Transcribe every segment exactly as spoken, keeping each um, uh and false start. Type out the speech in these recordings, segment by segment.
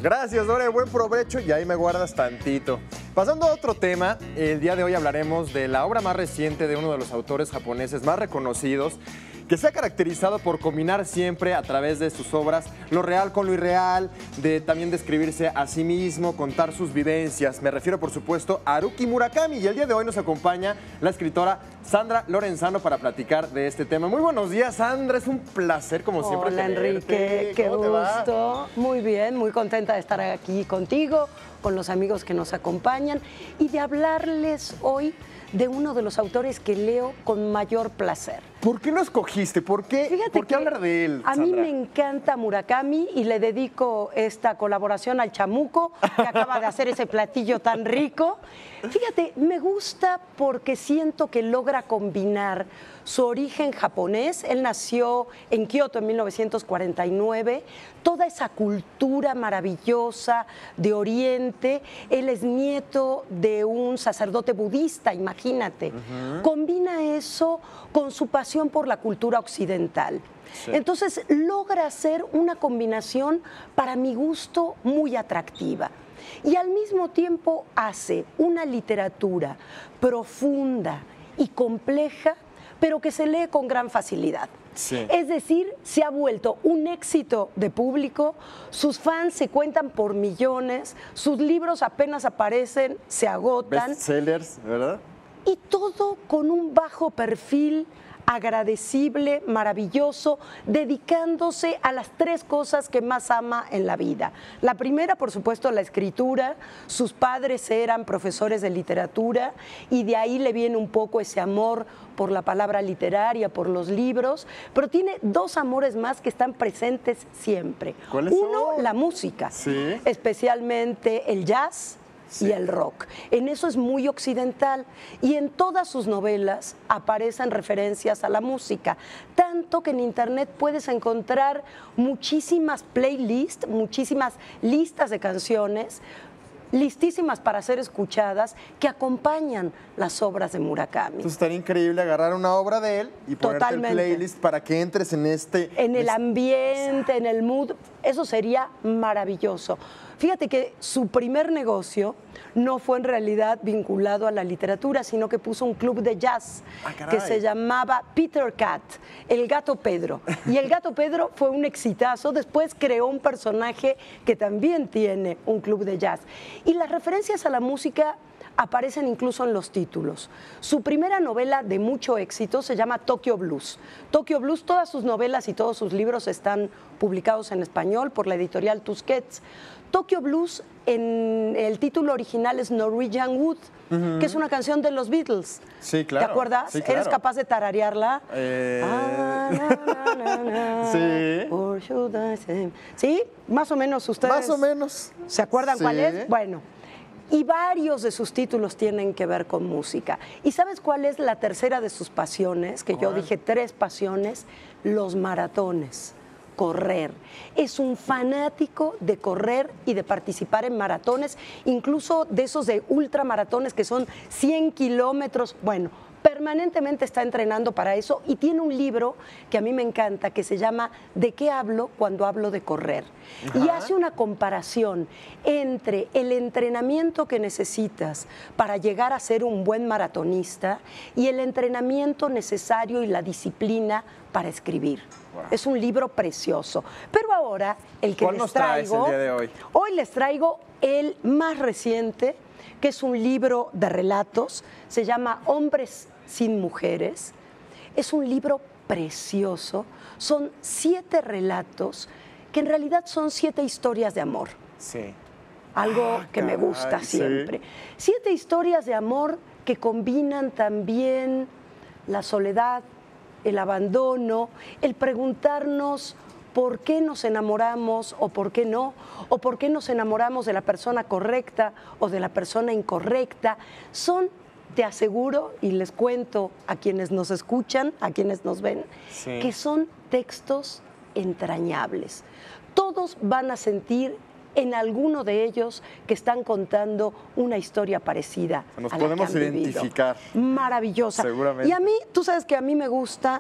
Gracias, Dore, buen provecho y ahí me guardas tantito. Pasando a otro tema, el día de hoy hablaremos de la obra más reciente de uno de los autores japoneses más reconocidos, que se ha caracterizado por combinar siempre a través de sus obras lo real con lo irreal, de también describirse a sí mismo, contar sus vivencias. Me refiero, por supuesto, a Haruki Murakami, y el día de hoy nos acompaña la escritora Sandra Lorenzano para platicar de este tema. Muy buenos días, Sandra, es un placer como siempre. Hola, Enrique, qué gusto. Muy bien, muy contenta de estar aquí contigo, con los amigos que nos acompañan y de hablarles hoy de uno de los autores que leo con mayor placer. ¿Por qué lo escogiste? ¿Por qué, Fíjate ¿por qué hablar de él, A Sandra? mí me encanta Murakami y le dedico esta colaboración al chamuco, que acaba de hacer ese platillo tan rico. Fíjate, me gusta porque siento que logra combinar su origen japonés. Él nació en Kioto en mil novecientos cuarenta y nueve, toda esa cultura maravillosa de Oriente. Él es nieto de un sacerdote budista, imagínate. Uh-huh. Combina eso con su pasión por la cultura occidental. Sí. Entonces logra hacer una combinación, para mi gusto, muy atractiva. Y al mismo tiempo hace una literatura profunda y compleja, pero que se lee con gran facilidad. Sí. Es decir, se ha vuelto un éxito de público, sus fans se cuentan por millones, sus libros apenas aparecen, se agotan. Bestsellers, ¿verdad? Y todo con un bajo perfil, agradecible, maravilloso, dedicándose a las tres cosas que más ama en la vida. La primera, por supuesto, la escritura. Sus padres eran profesores de literatura y de ahí le viene un poco ese amor por la palabra literaria, por los libros, pero tiene dos amores más que están presentes siempre. ¿Cuáles Uno, son? la música, sí. especialmente el jazz. Sí. Y el rock. En eso es muy occidental y en todas sus novelas aparecen referencias a la música, tanto que en internet puedes encontrar muchísimas playlists, muchísimas listas de canciones, listísimas para ser escuchadas, que acompañan las obras de Murakami. Entonces estaría increíble agarrar una obra de él y ponerte Totalmente. el playlist para que entres en este... En el ambiente, en el mood, eso sería maravilloso. Fíjate que su primer negocio no fue en realidad vinculado a la literatura, sino que puso un club de jazz ah, que se llamaba Peter Cat, el gato Pedro. Y el gato Pedro fue un exitazo. Después creó un personaje que también tiene un club de jazz. Y las referencias a la música aparecen incluso en los títulos. Su primera novela de mucho éxito se llama Tokyo Blues. Tokyo Blues, todas sus novelas y todos sus libros están publicados en español por la editorial Tusquets. Tokyo Blues, en el título original es Norwegian Wood, uh-huh. que es una canción de los Beatles. Sí, claro. ¿Te acuerdas? Sí, claro. ¿Eres capaz de tararearla? Eh... Ah, na, na, na, na, sí. Or should I say... ¿Sí? Más o menos ustedes. Más o menos. ¿Se acuerdan sí. cuál es? Bueno. Y varios de sus títulos tienen que ver con música. ¿Y sabes cuál es la tercera de sus pasiones? Que yo dije tres pasiones. Los maratones. Correr. Es un fanático de correr y de participar en maratones, incluso de esos de ultramaratones que son cien kilómetros. Bueno, permanentemente está entrenando para eso y tiene un libro que a mí me encanta que se llama ¿De qué hablo cuando hablo de correr? Ajá. Y hace una comparación entre el entrenamiento que necesitas para llegar a ser un buen maratonista y el entrenamiento necesario y la disciplina para escribir. Wow. Es un libro precioso. Pero ahora, el que ¿Cuál les nos traes traigo, el día de hoy? Hoy les traigo el más reciente, que es un libro de relatos, se llama Hombres sin Mujeres. Es un libro precioso, son siete relatos que en realidad son siete historias de amor. Sí. Algo ah, que caray, me gusta siempre. Sí. Siete historias de amor que combinan también la soledad, el abandono, el preguntarnos por qué nos enamoramos o por qué no, o por qué nos enamoramos de la persona correcta o de la persona incorrecta. Son, te aseguro, y les cuento a quienes nos escuchan, a quienes nos ven, sí. que son textos entrañables. Todos van a sentir en alguno de ellos que están contando una historia parecida. Nos a la podemos que han identificar. Vivido. Maravillosa. Seguramente. Y a mí, tú sabes que a mí me gusta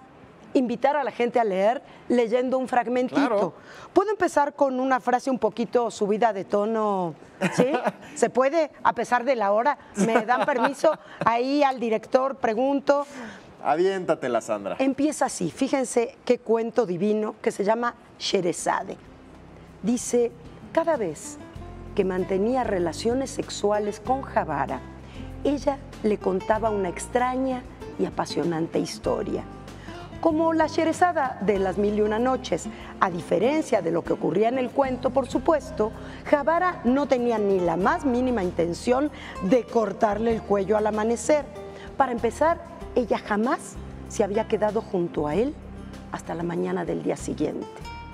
invitar a la gente a leer leyendo un fragmentito. Claro. ¿Puedo empezar con una frase un poquito subida de tono? ¿Sí? ¿Se puede? A pesar de la hora. ¿Me dan permiso? Ahí al director pregunto. Aviéntatela, Sandra. Empieza así. Fíjense qué cuento divino que se llama Sherezade. Dice, cada vez que mantenía relaciones sexuales con Jabara, ella le contaba una extraña y apasionante historia. Como la Sherezada de las Mil y Una Noches, a diferencia de lo que ocurría en el cuento, por supuesto, Jabara no tenía ni la más mínima intención de cortarle el cuello al amanecer. Para empezar, ella jamás se había quedado junto a él hasta la mañana del día siguiente.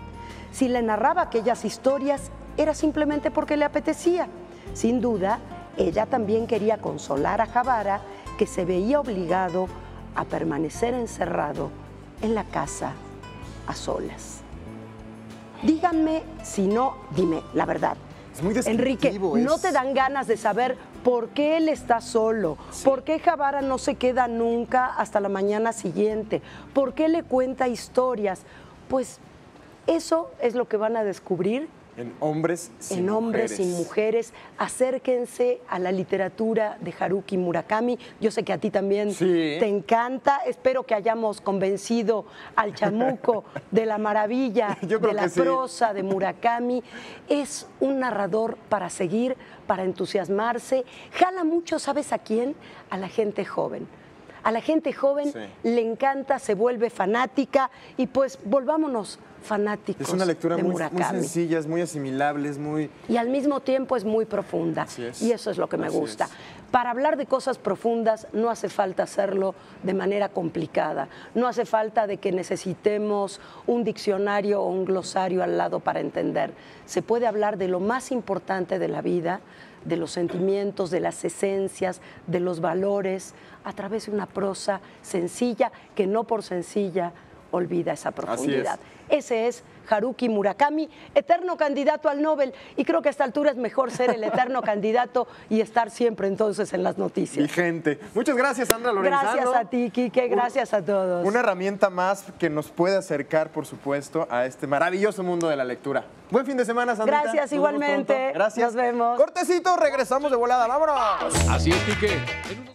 Si le narraba aquellas historias, era simplemente porque le apetecía. Sin duda, ella también quería consolar a Jabara, que se veía obligado a permanecer encerrado en la casa a solas. Díganme si no, dime la verdad. Es muy Enrique, descriptivo, es- ¿no te dan ganas de saber por qué él está solo? Sí. ¿Por qué Jabara no se queda nunca hasta la mañana siguiente? ¿Por qué le cuenta historias? Pues eso es lo que van a descubrir En hombres sin en Hombres mujeres. y Mujeres. Acérquense a la literatura de Haruki Murakami. Yo sé que a ti también Sí. te encanta. Espero que hayamos convencido al chamuco de la maravilla Yo creo de la que sí. prosa de Murakami. Es un narrador para seguir, para entusiasmarse. Jala mucho, ¿sabes a quién? A la gente joven. A la gente joven Sí. le encanta, se vuelve fanática y pues volvámonos fanáticos Es una lectura de muy, muy Murakami. sencilla, es muy asimilable, es muy... Y al mismo tiempo es muy profunda. Así es. Y eso es lo que me Así gusta. es. Para hablar de cosas profundas no hace falta hacerlo de manera complicada. No hace falta de que necesitemos un diccionario o un glosario al lado para entender. Se puede hablar de lo más importante de la vida, de los sentimientos, de las esencias, de los valores, a través de una prosa sencilla que no por sencilla olvida esa profundidad. Ese es Haruki Murakami, eterno candidato al Nobel. Y creo que a esta altura es mejor ser el eterno candidato y estar siempre entonces en las noticias. Vigente. Muchas gracias, Sandra Lorenzano. Gracias a ti, Quique. Gracias a todos. Una herramienta más que nos puede acercar, por supuesto, a este maravilloso mundo de la lectura. Buen fin de semana, Sandra. Gracias, igualmente. Gracias. Nos vemos. Cortecito, regresamos de volada. ¡Vámonos! Así es, Quique.